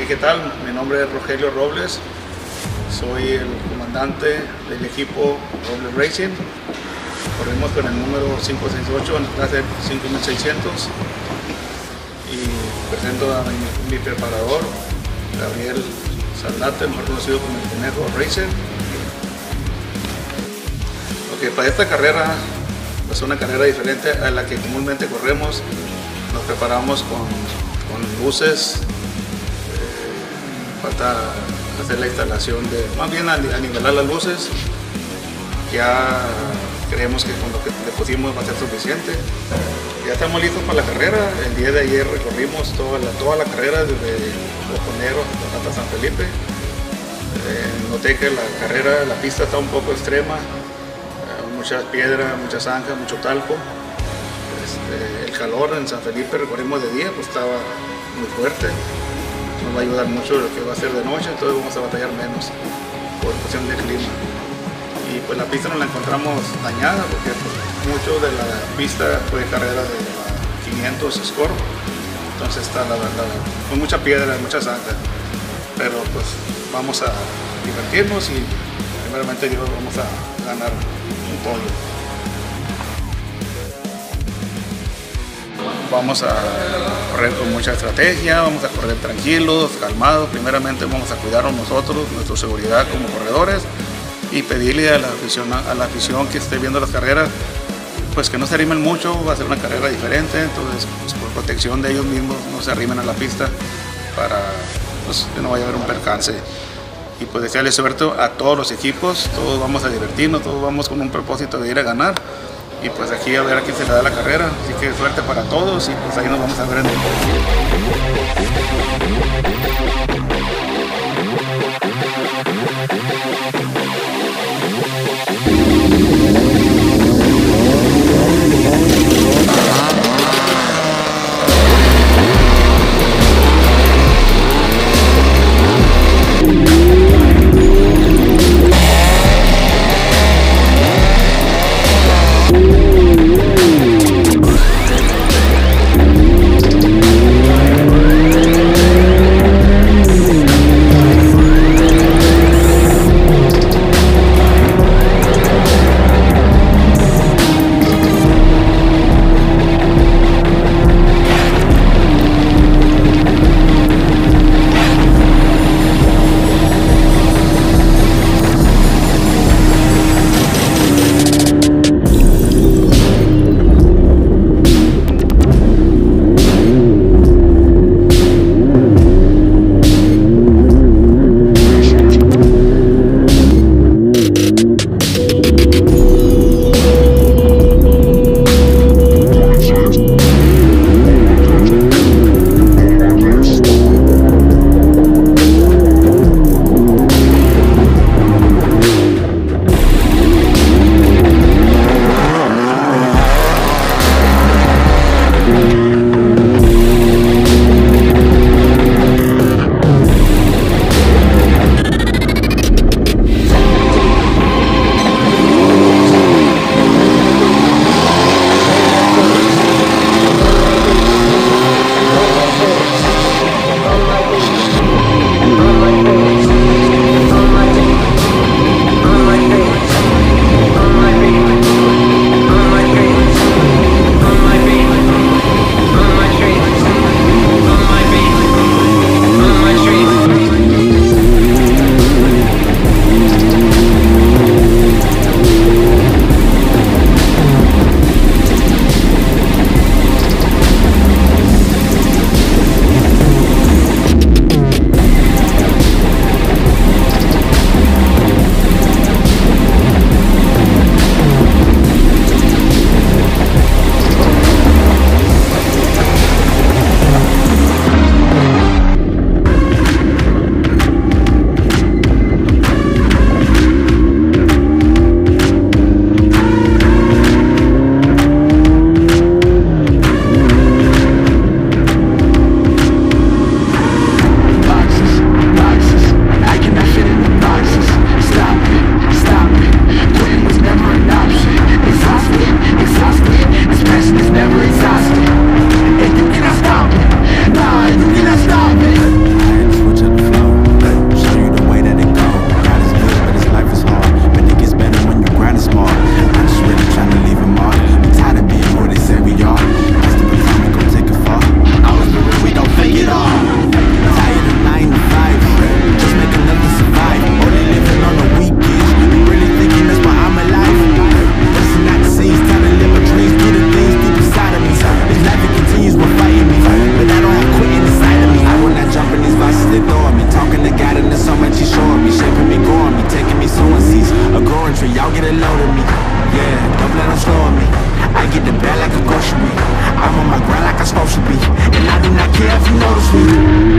¿qué tal? Mi nombre es Rogelio Robles, soy el comandante del equipo Robles Racing. Corremos con el número 568 en la clase 5600 y presento a mi preparador, Gabriel Saldate, mejor conocido como el Conejo Racer. Para esta carrera es una carrera diferente a la que comúnmente corremos. Nos preparamos con luces, falta hacer la instalación más bien a nivelar las luces. Ya creemos que con lo que le pusimos va a ser suficiente. Ya estamos listos para la carrera. El día de ayer recorrimos toda la carrera desde Ojo Negro hasta San Felipe. Noté que la pista está un poco extrema, muchas piedras, mucha zanja, mucho talco. El calor en San Felipe recorrimos de día, pues estaba muy fuerte. Nos va a ayudar mucho lo que va a ser de noche, entonces vamos a batallar menos por cuestión de clima. Y pues la pista nos la encontramos dañada porque pues, mucho de la pista fue carrera de 500 Score, entonces está con mucha piedra, mucha zanja, pero pues vamos a divertirnos y primeramente Dios vamos a ganar un podio. Vamos a correr con mucha estrategia, vamos a correr tranquilos, calmados. Primeramente vamos a cuidarnos nosotros, nuestra seguridad como corredores, y pedirle a la afición que esté viendo las carreras, pues que no se arrimen mucho. Va a ser una carrera diferente, entonces pues, por protección de ellos mismos no se arrimen a la pista para pues, que no vaya a haber un percance. Y pues desearle suerte a todos los equipos, todos vamos a divertirnos, todos vamos con un propósito de ir a ganar. Y pues aquí a ver a quién se le da la carrera, así que suerte para todos y pues ahí nos vamos a ver en el sure y'all get a load of me. Yeah, don't let them slow me. I get the bag like a grocery. I'm on my grind like I'm supposed to be, and I do not care if you notice me.